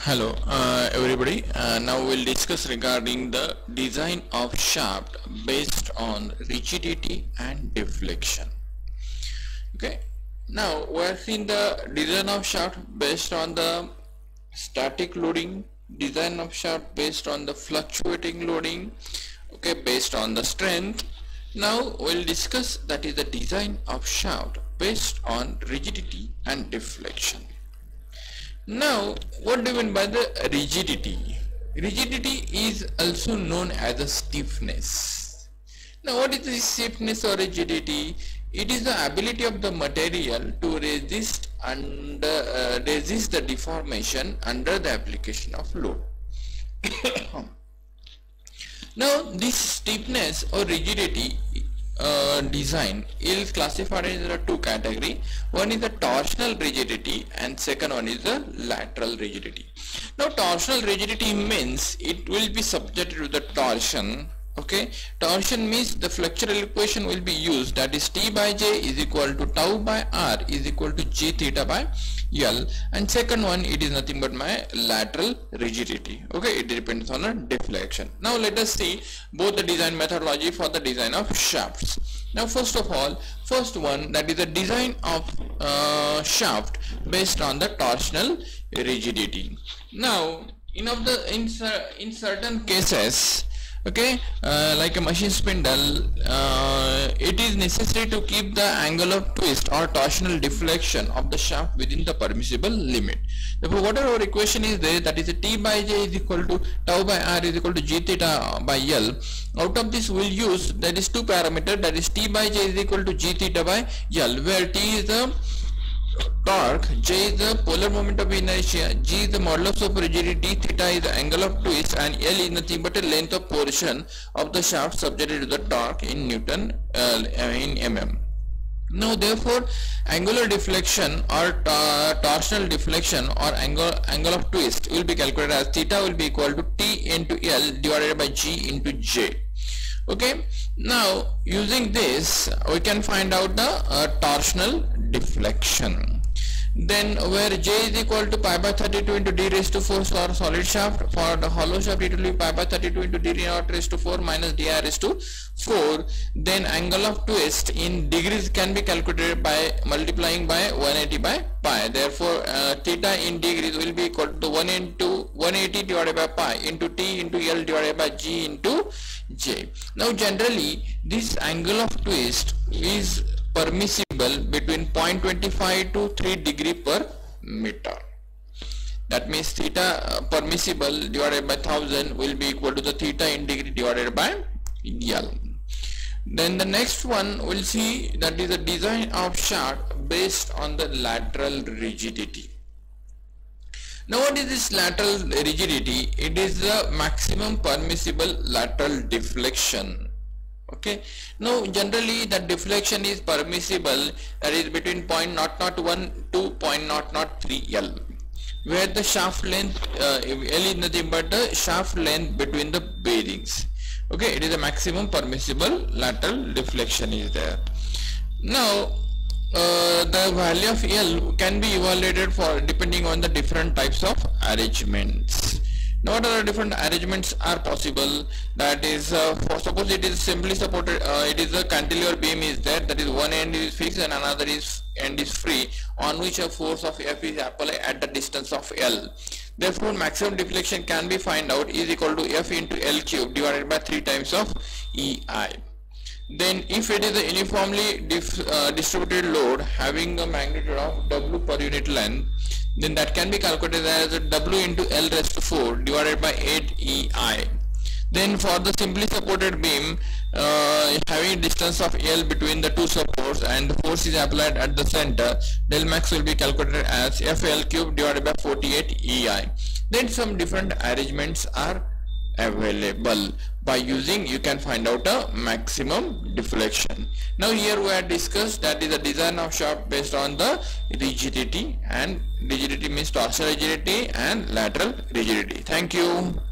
Hello everybody. Now we'll discuss regarding the design of shaft based on rigidity and deflection. Okay, now we're seeing the design of shaft based on the static loading, design of shaft based on the fluctuating loading, okay, based on the strength. Now we'll discuss that is the design of shaft based on rigidity and deflection. Now, what do you mean by the rigidity? Rigidity is also known as a stiffness. Now, what is the stiffness or rigidity? It is the ability of the material to resist the deformation under the application of load. Now, this stiffness or rigidity design is classified into two categories. One is the torsional rigidity and second one is the lateral rigidity. Now, torsional rigidity means it will be subjected to the torsion. Okay, torsion means the flexural equation will be used, that is T by J is equal to tau by R is equal to G theta by L, and second one it is nothing but my lateral rigidity. Okay, it depends on a deflection. Now let us see both the design methodology for the design of shafts. Now first of all, first one, that is the design of shaft based on the torsional rigidity. Now in certain cases, okay, like a machine spindle, it is necessary to keep the angle of twist or torsional deflection of the shaft within the permissible limit. Therefore, whatever our equation is there, that is a T by J is equal to tau by R is equal to G theta by L. Out of this, we'll use, that is two parameters, that is T by J is equal to G theta by L, where T is the torque, J is the polar moment of inertia, G is the modulus of rigidity, theta is the angle of twist, and L is nothing but a length of portion of the shaft subjected to the torque in Newton in mm. Now therefore, angular deflection or torsional deflection or angle of twist will be calculated as theta will be equal to T into L divided by G into J. Okay, now using this we can find out the torsional deflection. Then where J is equal to pi by 32 into d raised to 4 for solid shaft, for the hollow shaft it will be pi by 32 into d naught raised to 4 minus di raised to 4. Then angle of twist in degrees can be calculated by multiplying by 180 by pi. Therefore theta in degrees will be equal to 1 into 180 divided by pi into T into L divided by G into J. Now generally this angle of twist is permissible between 0.25 to 3 degree per meter. That means theta permissible divided by 1000 will be equal to the theta in degree divided by L. Then the next one we'll see, that is the design of shaft based on the lateral rigidity. Now what is this lateral rigidity? It is the maximum permissible lateral deflection. Okay, now generally the deflection is permissible, that is between 0.001 to 0.003 L, where the shaft length L is nothing but the shaft length between the bearings. Okay, it is a maximum permissible lateral deflection is there. Now the value of L can be evaluated for depending on the different types of arrangements. Now what are the different arrangements are possible? That is for suppose it is simply supported, it is a cantilever beam is there, that is one end is fixed and another end is free, on which a force of F is applied at the distance of L. Therefore maximum deflection can be find out is equal to F into L cube divided by 3 times of EI. Then if it is a uniformly distributed load having a magnitude of W per unit length, then that can be calculated as W into L raised to 4 divided by 8 EI. Then for the simply supported beam having distance of L between the two supports and the force is applied at the center, del max will be calculated as FL cube divided by 48 EI. Then some different arrangements are available. By using, you can find out a maximum deflection. Now here we have discussed, that is the design of shaft based on the rigidity, and rigidity means torsional rigidity and lateral rigidity. Thank you.